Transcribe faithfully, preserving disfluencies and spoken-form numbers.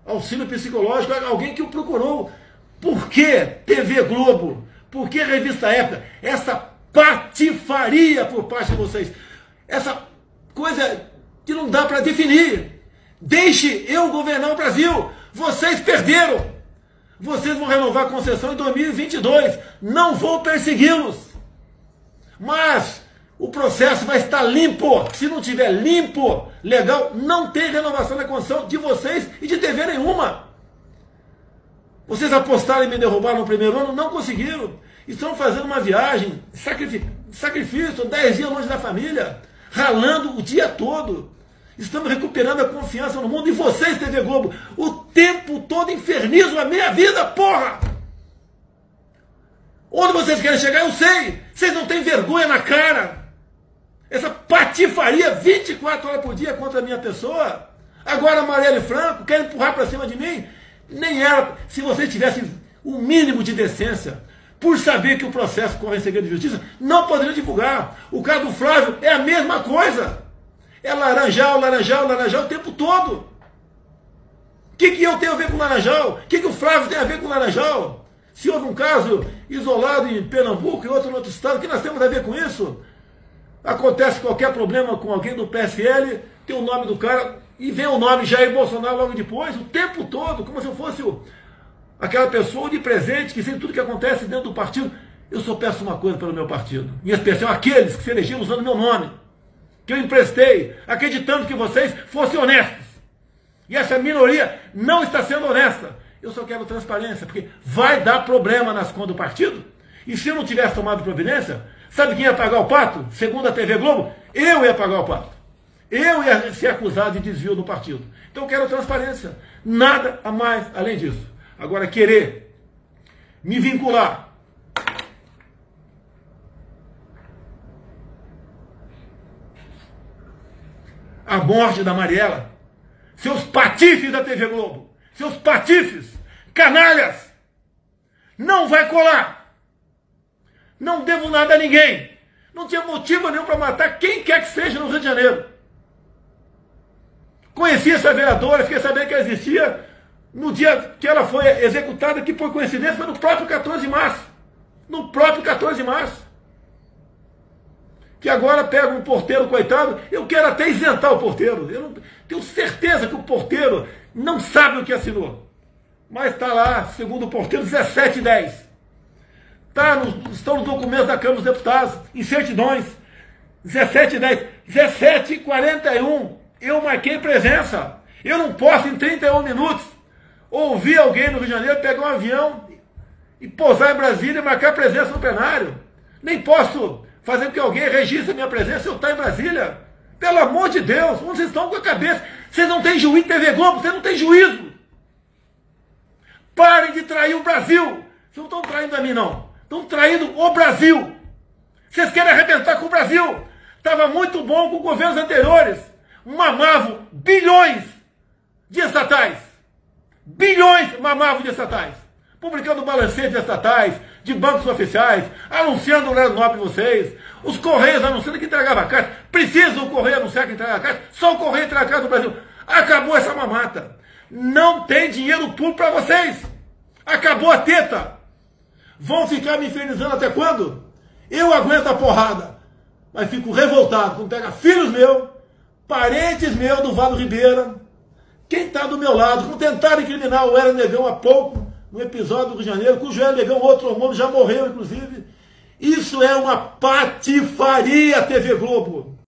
auxílio psicológico, alguém que o procurou. Por que T V Globo? Por que Revista Época? Essa patifaria por parte de vocês. Essa coisa que não dá para definir. Deixe eu governar o Brasil. Vocês perderam. Vocês vão renovar a concessão em dois mil e vinte e dois. Não vou persegui-los. Mas o processo vai estar limpo. Se não tiver limpo, legal, não tem renovação da concessão de vocês e de T V nenhuma. Vocês apostaram em me derrubar no primeiro ano, não conseguiram. Estão fazendo uma viagem, sacrifício, dez dias longe da família, ralando o dia todo. Estamos recuperando a confiança no mundo. E vocês, T V Globo, o tempo todo infernizam a minha vida, porra! Onde vocês querem chegar, eu sei. Vocês não têm vergonha na cara. Essa patifaria vinte e quatro horas por dia contra a minha pessoa. Agora Marielle Franco quer empurrar para cima de mim. Nem era. Se vocês tivessem o mínimo de decência, por saber que o processo corre em segredo de justiça, não poderiam divulgar. O caso do Flávio é a mesma coisa. É laranjal, laranjal, laranjal o tempo todo. O que, que eu tenho a ver com laranjal? O que, que o Flávio tem a ver com laranjal? Se houve um caso isolado em Pernambuco e outro em outro estado, o que nós temos a ver com isso? Acontece qualquer problema com alguém do P S L, tem o nome do cara e vem o nome Jair Bolsonaro logo depois, o tempo todo, como se eu fosse o, aquela pessoa de presente que sabe tudo que acontece dentro do partido. Eu só peço uma coisa pelo meu partido, em especial aqueles que se elegeram usando meu nome, que eu emprestei, acreditando que vocês fossem honestos. E essa minoria não está sendo honesta. Eu só quero transparência, porque vai dar problema nas contas do partido. E se eu não tivesse tomado providência, sabe quem ia pagar o pato? Segundo a T V Globo, eu ia pagar o pato. Eu ia ser acusado de desvio do partido. Então eu quero transparência. Nada a mais além disso. Agora, querer me vincular à morte da Mariela, seus patifes da T V Globo, seus patifes, canalhas, não vai colar. Não devo nada a ninguém. Não tinha motivo nenhum para matar quem quer que seja no Rio de Janeiro. Conheci essa vereadora, fiquei sabendo que ela existia no dia que ela foi executada, que por coincidência foi no próprio quatorze de março. No próprio quatorze de março. Que agora pega um porteiro, coitado, eu quero até isentar o porteiro. Eu não, tenho certeza que o porteiro não sabe o que assinou. Mas está lá, segundo o porteiro, dezessete e dez. Tá no, estão nos documentos da Câmara dos Deputados, em certidões. dezessete e dez. dezessete e quarenta e um. Eu marquei presença. Eu não posso, em trinta e um minutos, ouvir alguém no Rio de Janeiro pegar um avião e pousar em Brasília e marcar presença no plenário. Nem posso fazer com que alguém registre a minha presença se eu estou em Brasília. Pelo amor de Deus, onde vocês estão com a cabeça? Vocês não têm juízo, T V Globo, vocês não têm juízo. Parem de trair o Brasil. Vocês não estão traindo a mim, não. Estão traindo o Brasil. Vocês querem arrebentar com o Brasil. Estava muito bom com governos anteriores. Mamavam bilhões de estatais. Bilhões mamavam de estatais. Publicando balancetes de estatais, de bancos oficiais, anunciando o horário nobre de vocês. Os Correios anunciando que entregava a carta. Precisa o Correio anunciar que entrega a carta. Só o Correio entrega a carta do Brasil. Acabou essa mamata. Não tem dinheiro público para vocês. Acabou a teta. Vão ficar me infernizando até quando? Eu aguento a porrada. Mas fico revoltado quando pega filhos meus, parentes meus do Vale do Ribeira, quem está do meu lado, quando tentaram incriminar o Hélio Negão há pouco, no episódio do Rio de Janeiro, cujo Hélio Negão, outro hormônio, já morreu, inclusive. Isso é uma patifaria, T V Globo.